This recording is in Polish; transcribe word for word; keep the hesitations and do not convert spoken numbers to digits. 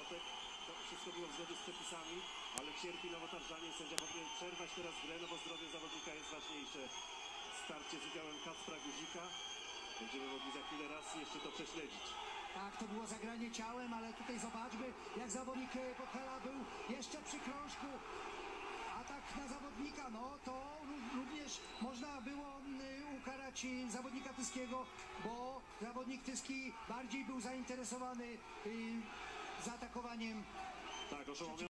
Piątek. To wszystko było w zgodzie z przepisami, ale cierpi Nowotarżanie. Sędzia powinien przerwać teraz grę, no bo zdrowie zawodnika jest ważniejsze. Starcie z udziałem Kacpra Guzika. Będziemy mogli za chwilę raz jeszcze to prześledzić. Tak, to było zagranie ciałem, ale tutaj zobaczmy, jak zawodnik Pochela był jeszcze przy krążku. Atak na zawodnika, no to również można było ukarać zawodnika Tyskiego, bo zawodnik Tyski bardziej był zainteresowany zaatakowaniem. Tak, oszołomiony.